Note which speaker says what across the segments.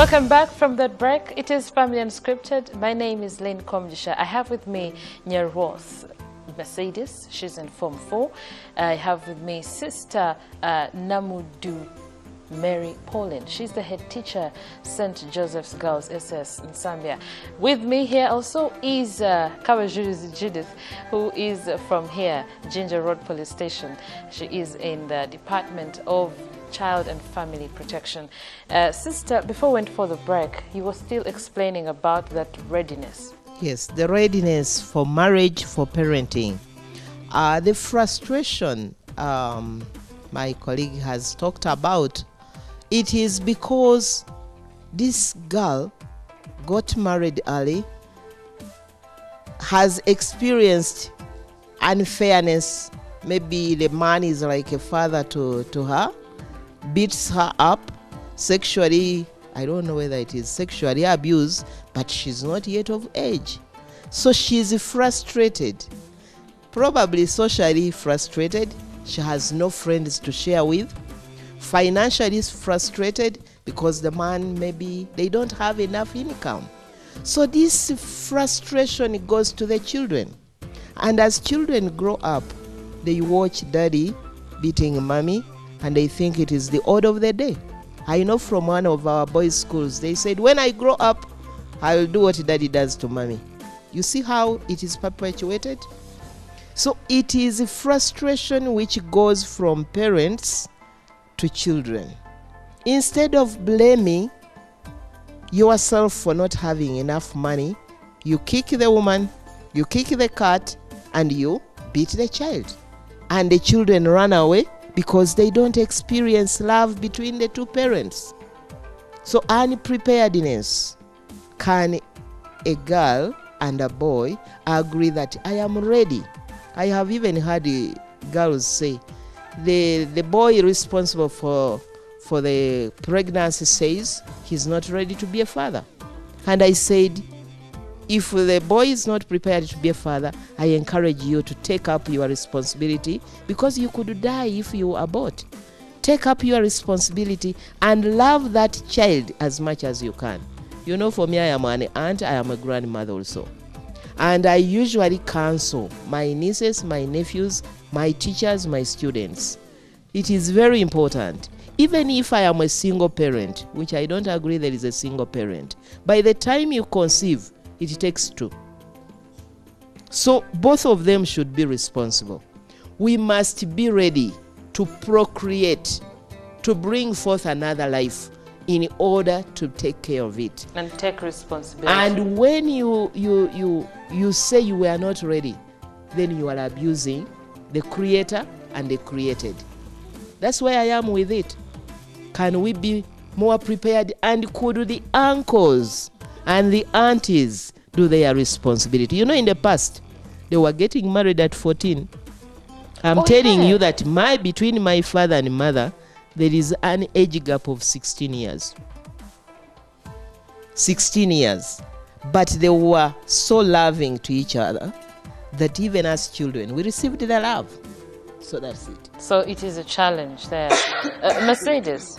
Speaker 1: Welcome back from that break. It is Family Unscripted. My name is Lynn Komjisha. I have with me Nyarwas Mercedes. She's in Form 4. I have with me Sister Namudde Mary Pauline. She's the head teacher, St. Joseph's Girls SS in Zambia. With me here also is Kawajurizi Judith, who is from here, Ginger Road Police Station. She is in the Department of Child and Family Protection. Sister, before we went for the break, you were still explaining about that readiness.
Speaker 2: Yes, the readiness for marriage, for parenting. The frustration my colleague has talked about, it is because this girl got married early, has experienced unfairness. Maybe the man is like a father to her, beats her up sexually. I don't know whether it is sexually abused, but she's not yet of age. So she's frustrated, probably socially frustrated. She has no friends to share with. Financially frustrated because the man, maybe they don't have enough income. So this frustration goes to the children. And as children grow up, they watch daddy beating mommy and they think it is the order of the day. I know from one of our boys' schools, they said, when I grow up, I'll do what daddy does to mommy. You see how it is perpetuated? So it is a frustration which goes from parents to children. Instead of blaming yourself for not having enough money, you kick the woman, you kick the cat, and you beat the child. And the children run away because they don't experience love between the two parents. So unpreparedness. Can a girl and a boy agree that I am ready? I have even heard girls say, the boy responsible for the pregnancy says he's not ready to be a father. And I said, if the boy is not prepared to be a father, I encourage you to take up your responsibility, because you could die if you abort. Take up your responsibility and love that child as much as you can. You know, for me, I am an aunt, I am a grandmother also. And I usually counsel my nieces, my nephews, my teachers, my students. It is very important. Even if I am a single parent, which I don't agree there is a single parent, by the time you conceive, it takes two. So both of them should be responsible. We must be ready to procreate, to bring forth another life in order to take care of it.
Speaker 1: And take responsibility.
Speaker 2: And when you say you were not ready, then you are abusing the creator and the created. That's where I am with it. Can we be more prepared? And could the uncles and the aunties do their responsibility? You know, in the past, they were getting married at 14. I'm telling you that between my father and mother, there is an age gap of 16 years. 16 years. But they were so loving to each other that even as children, we received the love. So that's it.
Speaker 1: So it is a challenge there. Mercedes,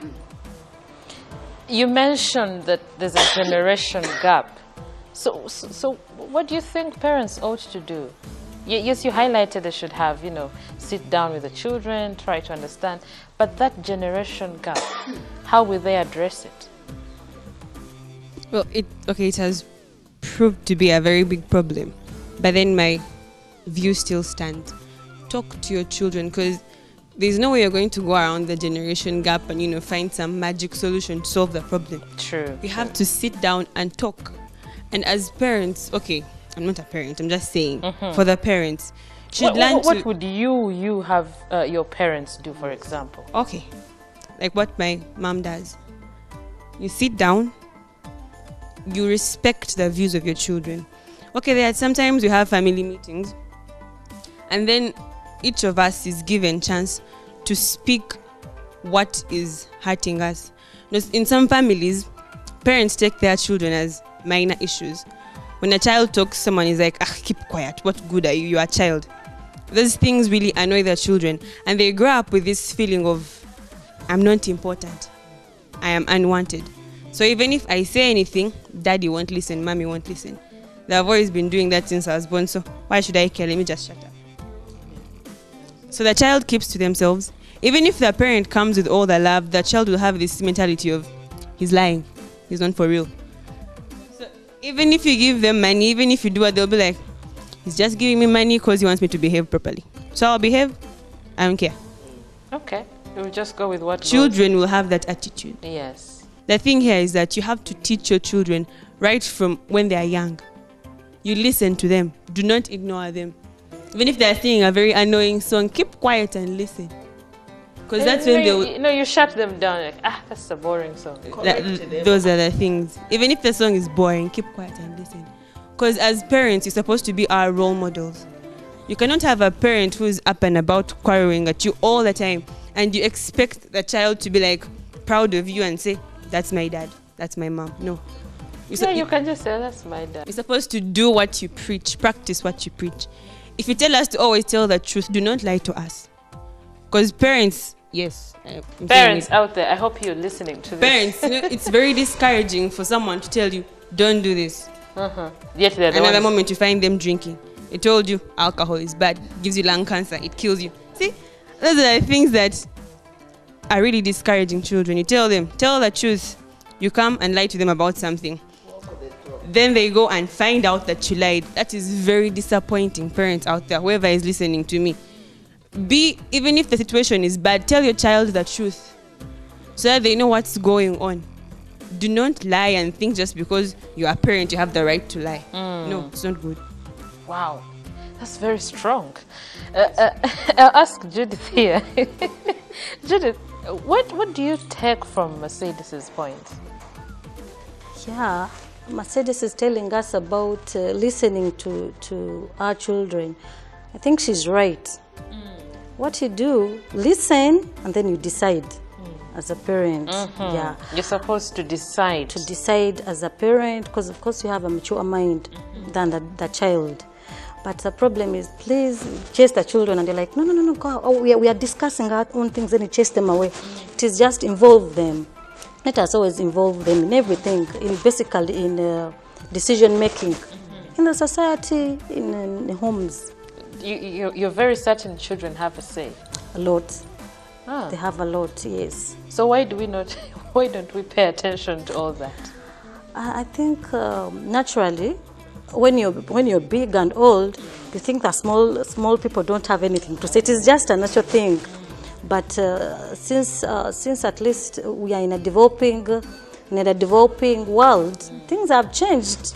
Speaker 1: you mentioned that there's a generation gap. So what do you think parents ought to do? Yes, you highlighted they should have, sit down with the children, try to understand. But that generation gap, how will they address it?
Speaker 3: Well, it has proved to be a very big problem. But then my view still stands. Talk to your children, because there's no way you're going to go around the generation gap and, find some magic solution to solve the problem.
Speaker 1: True.
Speaker 3: You have to sit down and talk. And as parents, okay, I'm not a parent, I'm just saying, for the parents, should learn to...
Speaker 1: What would you have your parents do, for example?
Speaker 3: Okay, like what my mom does. You sit down, you respect the views of your children. Okay, sometimes you have family meetings, and then each of us is given chance to speak what is hurting us. In some families, parents take their children as minor issues. When a child talks, someone is like, keep quiet, what good are you? You're a child. Those things really annoy their children, and they grow up with this feeling of, I'm not important, I am unwanted. So even if I say anything, daddy won't listen, mommy won't listen. They've always been doing that since I was born, so why should I care? Let me just shut up. So the child keeps to themselves. Even if the parent comes with all the love, the child will have this mentality of, he's lying, he's not for real. So even if you give them money, even if you do it, they'll be like, he's just giving me money because he wants me to behave properly. So I'll behave, I don't care.
Speaker 1: Okay, we'll just go with what
Speaker 3: Children will have that attitude.
Speaker 1: Yes.
Speaker 3: The thing here is that you have to teach your children right from when they are young. You listen to them. Do not ignore them. Even if they're singing a very annoying song, keep quiet and listen. Because that's when they'll...
Speaker 1: you shut them down. Like, that's a boring song.
Speaker 3: Those are the things. Even if the song is boring, keep quiet and listen. Because as parents, you're supposed to be our role models. You cannot have a parent who's up and about quarreling at you all the time, and you expect the child to be like proud of you and say, that's my dad, that's my mom. No.
Speaker 1: You can just say, that's my dad.
Speaker 3: You're supposed to do what you preach, practice what you preach. If you tell us to always tell the truth, do not lie to us. Because parents, yes.
Speaker 1: Parents out there, I hope you're listening to this.
Speaker 3: Parents, it's very discouraging for someone to tell you, don't do this.
Speaker 1: Yet they're the
Speaker 3: Another moment you find them drinking. It told you alcohol is bad, gives you lung cancer, it kills you. See, those are the things that are really discouraging children. You tell them, tell the truth. You come and lie to them about something. Then they go and find out that you lied. That is very disappointing, parents out there, whoever is listening to me. Even if the situation is bad, tell your child the truth so that they know what's going on. Do not lie and think just because you're a parent you have the right to lie. No, it's not good.
Speaker 1: Wow, that's very strong. I'll ask Judith here. Judith, what do you take from Mercedes's point?
Speaker 4: Yeah, Mercedes is telling us about listening to our children. I think she's right. What you do, listen, and then you decide as a parent. Yeah,
Speaker 1: you're supposed to decide.
Speaker 4: To decide as a parent, because of course you have a mature mind than the child. But the problem is, please chase the children, and they're like, no, go. Oh, we are discussing our own things, and you chase them away. It is just involve them. Let us always involve them in everything, basically in decision making, in the society, in homes.
Speaker 1: You're very certain children have a say.
Speaker 4: A lot. They have a lot, yes.
Speaker 1: So why don't we pay attention to all that?
Speaker 4: I think naturally, when you're big and old, you think that small people don't have anything to say. It is just a natural thing. But since at least we are in a developing world, things have changed.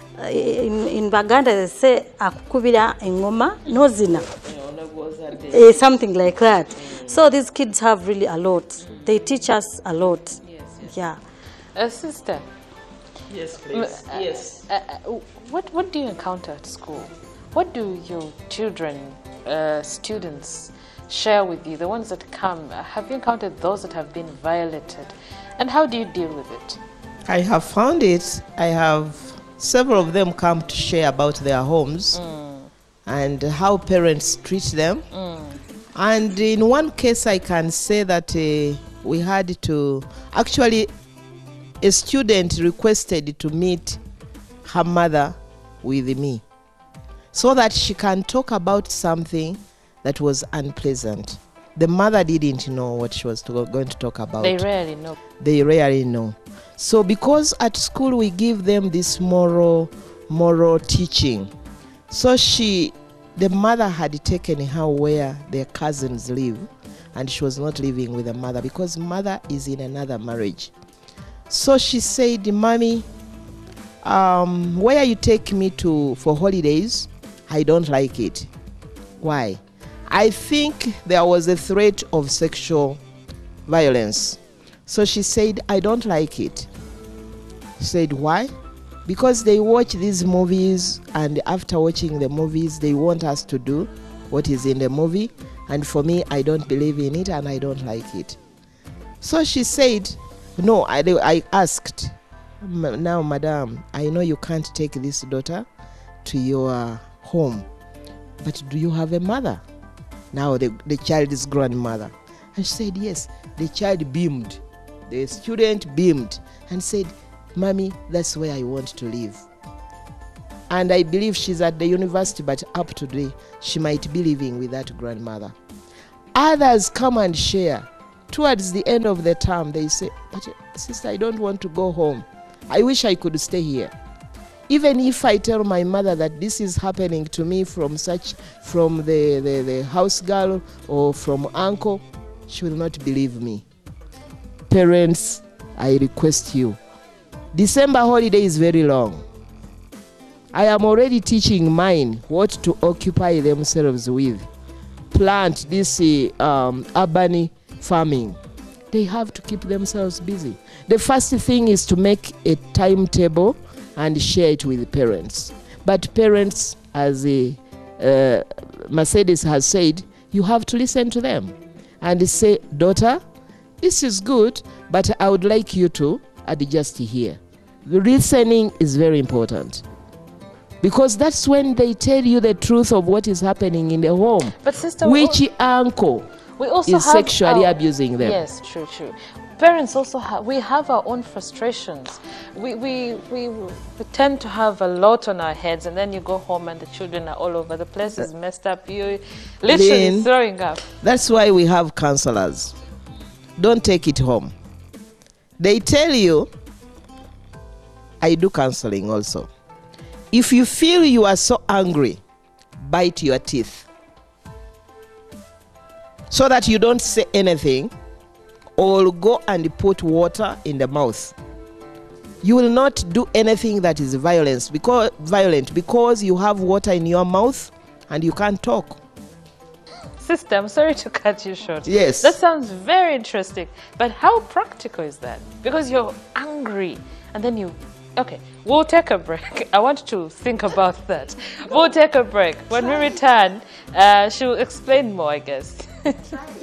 Speaker 4: In Baganda they say akukubira engoma nozina, something like that. So these kids have really a lot. They teach us a lot. Yeah.
Speaker 1: Sister.
Speaker 2: Yes, please. Yes.
Speaker 1: What do you encounter at school? What do your children, students, share with you? The ones that come, have you encountered those that have been violated? And how do you deal with it?
Speaker 2: I have found it. I have several of them come to share about their homes and how parents treat them. And in one case, I can say that we had to, actually, a student requested to meet her mother with me so that she can talk about something that was unpleasant. The mother didn't know what she was going to talk about.
Speaker 1: They rarely know.
Speaker 2: They rarely know. So because at school we give them this moral teaching. So the mother had taken her where their cousins live, and she was not living with the mother because mother is in another marriage. So she said, Mommy, where you take me for holidays, I don't like it. Why? I think there was a threat of sexual violence. So she said, I don't like it. She said, why? Because they watch these movies, and after watching the movies, they want us to do what is in the movie. And for me, I don't believe in it, and I don't like it. So she said, no, I asked, now, madam, I know you can't take this daughter to your home, but do you have a mother? Now the child's grandmother. And she said, yes. The child beamed. The student beamed and said, "Mommy, that's where I want to live." And I believe she's at the university, but up today, she might be living with that grandmother. Others come and share. Towards the end of the term, they say, "But sister, I don't want to go home. I wish I could stay here." Even if I tell my mother that this is happening to me from the house girl or from uncle, she will not believe me. Parents, I request you. December holiday is very long. I am already teaching mine what to occupy themselves with. Plant this urban farming. They have to keep themselves busy. The first thing is to make a timetable and share it with parents. But parents, as Mercedes has said, you have to listen to them and say, "Daughter, this is good, but I would like you to adjust here." The listening is very important, because that's when they tell you the truth of what is happening in the home.
Speaker 1: But sister,
Speaker 2: which uncle
Speaker 1: we also
Speaker 2: is sexually abusing them?
Speaker 1: Yes, true. Parents also have our own frustrations. We tend to have a lot on our heads, and then you go home and the children are all over the place. It's messed up. You literally throwing up.
Speaker 2: That's why we have counselors. Don't take it home. They tell you, I do counseling also. If you feel you are so angry, bite your teeth so that you don't say anything, or go and put water in the mouth. You will not do anything that is violent because you have water in your mouth and you can't talk.
Speaker 1: Sister, I'm sorry to cut you short.
Speaker 2: Yes.
Speaker 1: That sounds very interesting. But how practical is that? Because you're angry and then you... Okay, we'll take a break. I want to think about that. We'll take a break. When we return, she'll explain more, I guess.